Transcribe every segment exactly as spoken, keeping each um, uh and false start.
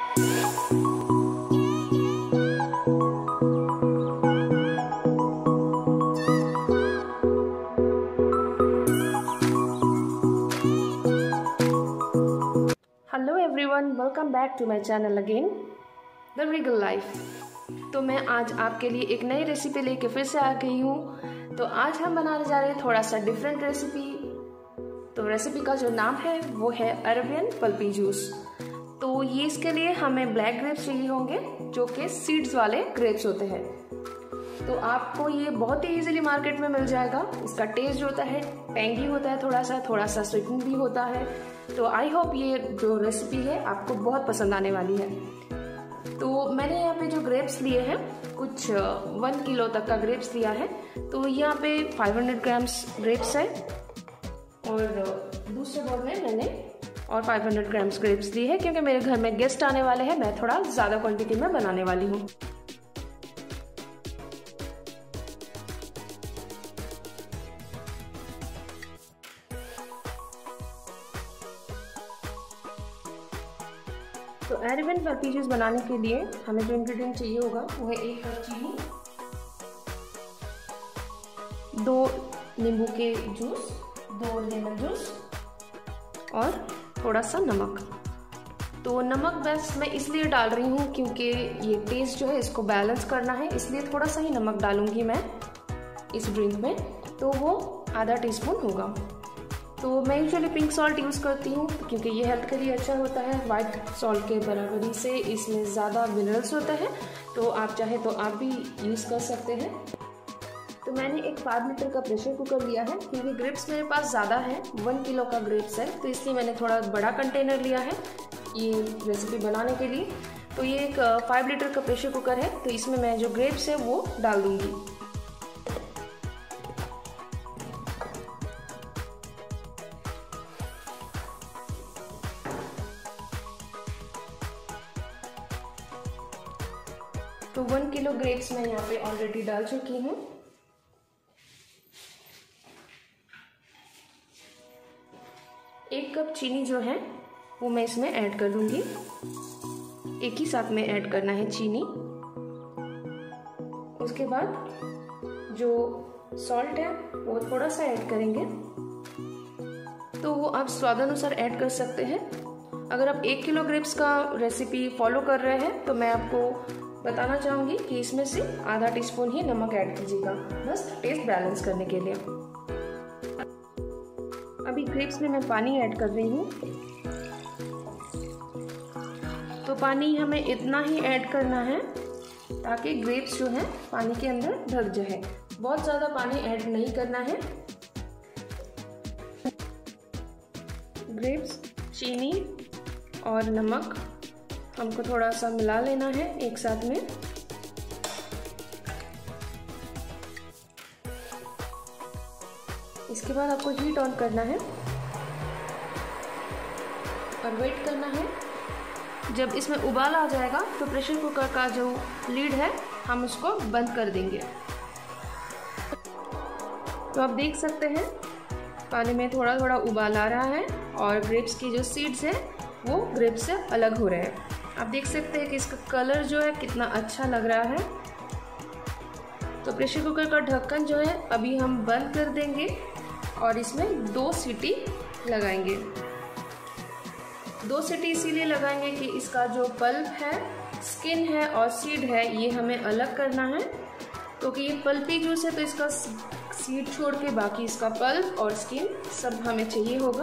Hello everyone, welcome back to my channel again the regal life. तो मैं आज आपके लिए एक नई रेसिपी लेके फिर से आ गई हूँ। तो आज हम बनाने जा रहे हैं थोड़ा सा डिफरेंट रेसिपी। तो रेसिपी का जो नाम है वो है अरेबियन पल्पी जूस। तो ये इसके लिए हमें ब्लैक ग्रेप्स चाहिए होंगे, जो कि सीड्स वाले ग्रेप्स होते हैं। तो आपको ये बहुत ही इजीली मार्केट में मिल जाएगा। इसका टेस्ट जो होता है टैंगी होता है, थोड़ा सा थोड़ा सा स्वीटन भी होता है। तो आई होप ये जो रेसिपी है आपको बहुत पसंद आने वाली है। तो मैंने यहाँ पे जो ग्रेप्स लिए हैं, कुछ वन किलो तक का ग्रेप्स लिया है। तो यहाँ पे फाइव हंड्रेड ग्राम्स ग्रेप्स है और दूसरे बोल में मैंने और फाइव हंड्रेड ग्राम्स ग्रेप्स लिए हैं, क्योंकि मेरे घर में गेस्ट आने वाले हैं। मैं थोड़ा ज़्यादा क्वांटिटी में बनाने वाली हूँ। तो अरेबियन पल्पी जूस बनाने के लिए हमें जो इंग्रेडिएंट चाहिए होगा वो है एक कप चीनी, दो नींबू के जूस, दो लेमन जूस और थोड़ा सा नमक। तो नमक बस मैं इसलिए डाल रही हूँ क्योंकि ये टेस्ट जो है इसको बैलेंस करना है, इसलिए थोड़ा सा ही नमक डालूंगी मैं इस ड्रिंक में। तो वो आधा टीस्पून होगा। तो मैं यूजुअली पिंक सॉल्ट यूज़ करती हूँ क्योंकि ये हेल्थ के लिए अच्छा होता है। वाइट सॉल्ट के बराबरी से इसमें ज़्यादा मिनरल्स होते हैं। तो आप चाहे तो आप भी यूज़ कर सकते हैं। तो मैंने एक फाइव लीटर का प्रेशर कुकर लिया है, क्योंकि ग्रेप्स मेरे पास ज़्यादा है, वन किलो का ग्रेप्स है, तो इसलिए मैंने थोड़ा बड़ा कंटेनर लिया है ये रेसिपी बनाने के लिए। तो ये एक फाइव लीटर का प्रेशर कुकर है। तो इसमें मैं जो ग्रेप्स है वो डाल दूँगी। तो वन किलो ग्रेप्स मैं यहाँ पे ऑलरेडी डाल चुकी हूँ। एक कप चीनी जो है वो मैं इसमें ऐड कर दूंगी। एक ही साथ में ऐड करना है चीनी। उसके बाद जो सॉल्ट है वो थोड़ा सा ऐड करेंगे। तो वो आप स्वाद अनुसार ऐड कर सकते हैं। अगर आप एक किलो ग्रेप्स का रेसिपी फॉलो कर रहे हैं तो मैं आपको बताना चाहूँगी कि इसमें से आधा टीस्पून ही नमक ऐड कीजिएगा, बस टेस्ट बैलेंस करने के लिए। अभी ग्रेप्स में मैं पानी ऐड कर रही हूँ। तो पानी हमें इतना ही ऐड करना है ताकि ग्रेप्स जो है पानी के अंदर ढक जाए। बहुत ज़्यादा पानी ऐड नहीं करना है। ग्रेप्स, चीनी और नमक हमको थोड़ा सा मिला लेना है एक साथ में। इसके बाद आपको हीट ऑन करना है और वेट करना है। जब इसमें उबाल आ जाएगा तो प्रेशर कुकर का जो लीड है हम उसको बंद कर देंगे। तो आप देख सकते हैं पानी में थोड़ा थोड़ा उबाल आ रहा है और ग्रेप्स की जो सीड्स है वो ग्रेप्स से अलग हो रहे हैं। आप देख सकते हैं कि इसका कलर जो है कितना अच्छा लग रहा है। तो प्रेशर कुकर का ढक्कन जो है अभी हम बंद कर देंगे और इसमें दो सीटी लगाएंगे। दो सीटी इसीलिए लगाएंगे कि इसका जो पल्प है, स्किन है और सीड है ये हमें अलग करना है। क्योंकि ये पल्पी जूस है तो इसका सीड छोड़ के बाकी इसका पल्प और स्किन सब हमें चाहिए होगा।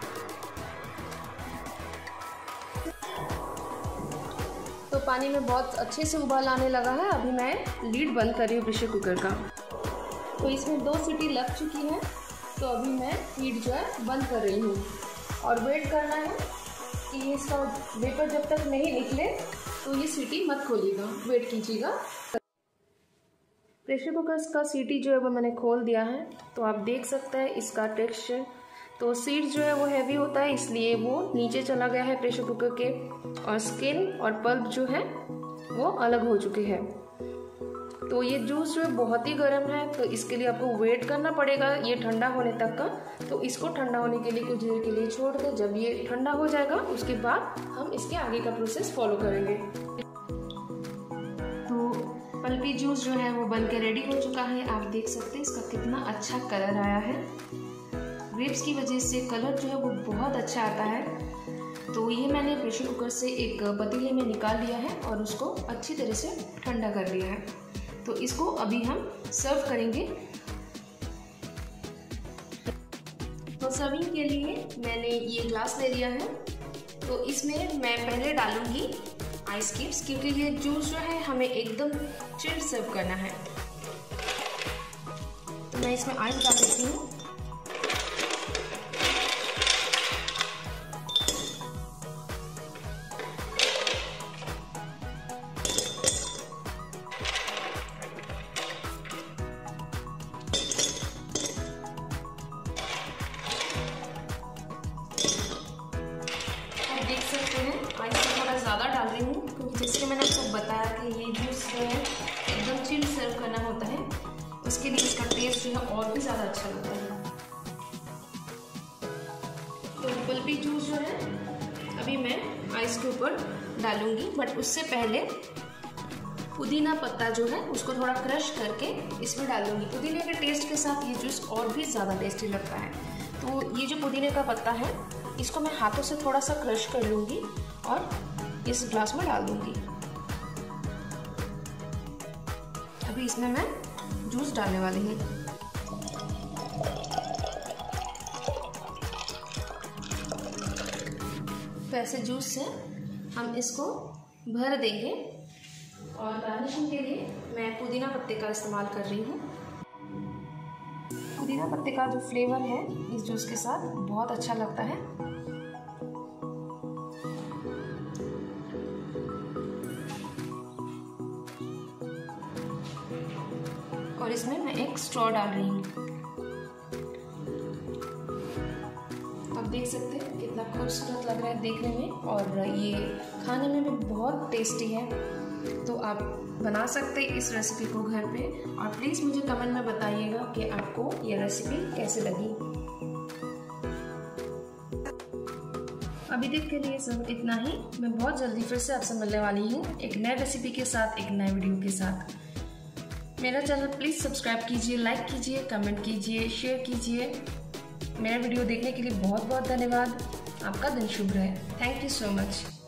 तो पानी में बहुत अच्छे से उबाल आने लगा है। अभी मैं लीड बंद कर रही हूँ प्रेशर कुकर का। तो इसमें दो सीटी लग चुकी है। तो अभी मैं लीड जो है बंद कर रही हूँ और वेट करना है कि इसका वेपर जब तक नहीं निकले तो ये सीटी मत खोलिएगा, वेट कीजिएगा। प्रेशर कुकर का सीटी जो है वो मैंने खोल दिया है। तो आप देख सकते हैं इसका टेक्सचर। तो सीड जो है वो हैवी होता है, इसलिए वो नीचे चला गया है प्रेशर कुकर के, और स्किन और पल्प जो है वो अलग हो चुके हैं। तो ये जूस जो है बहुत ही गर्म है, तो इसके लिए आपको वेट करना पड़ेगा ये ठंडा होने तक का। तो इसको ठंडा होने के लिए कुछ देर के लिए छोड़ दें। जब ये ठंडा हो जाएगा उसके बाद हम इसके आगे का प्रोसेस फॉलो करेंगे। तो पल्पी जूस जो है वो बन के रेडी हो चुका है। आप देख सकते हैं इसका कितना अच्छा कलर आया है। ग्रेप्स की वजह से कलर जो है वो बहुत अच्छा आता है। तो ये मैंने प्रेशर कुकर से एक पतीले में निकाल लिया है और उसको अच्छी तरह से ठंडा कर लिया है। तो इसको अभी हम सर्व करेंगे। तो सर्विंग के लिए मैंने ये ग्लास ले लिया है। तो इसमें मैं पहले डालूंगी आइस क्यूब्स, क्योंकि ये जूस जो है हमें एकदम चिल्ड सर्व करना है। तो मैं इसमें आइस डाल देती हूँ। देख सकते हैं आइस थोड़ा ज़्यादा डाल रही हूँ, क्योंकि जैसे कि मैंने आपको बताया कि ये जूस जो है एकदम चिल सर्व करना होता है, उसके लिए इसका टेस्ट जो है और भी ज़्यादा अच्छा लगता है। तो पल्पी जूस जो है अभी मैं आइस के ऊपर डालूंगी, बट उससे पहले पुदीना पत्ता जो है उसको थोड़ा क्रश करके इसमें डालूंगी। पुदीने के टेस्ट के साथ ये जूस और भी ज़्यादा टेस्टी लगता है। तो ये जो पुदीने का पत्ता है इसको मैं हाथों से थोड़ा सा क्रश कर लूँगी और इस ग्लास में डाल दूँगी। अभी इसमें मैं जूस डालने वाली हूँ। तो ऐसे जूस से हम इसको भर देंगे और गार्निशिंग के लिए मैं पुदीना पत्ते का इस्तेमाल कर रही हूँ। पुदीना पत्ते का जो फ्लेवर है इस जूस के साथ बहुत अच्छा लगता है। और इसमें मैं एक स्ट्रॉ डाल रही हूँ। आप देख सकते हैं कितना खूबसूरत लग रहा है देखने में, और ये खाने में भी बहुत टेस्टी है। तो आप बना सकते हैं इस रेसिपी को घर पे, और प्लीज़ मुझे कमेंट में बताइएगा कि आपको ये रेसिपी कैसे लगी। अभी तक के लिए सब इतना ही। मैं बहुत जल्दी फिर से आपसे मिलने वाली हूँ एक नए रेसिपी के साथ, एक नए वीडियो के साथ। मेरा चैनल प्लीज़ सब्सक्राइब कीजिए, लाइक कीजिए, कमेंट कीजिए, शेयर कीजिए। मेरा वीडियो देखने के लिए बहुत बहुत धन्यवाद। आपका दिन शुभ रहे। Thank you so much.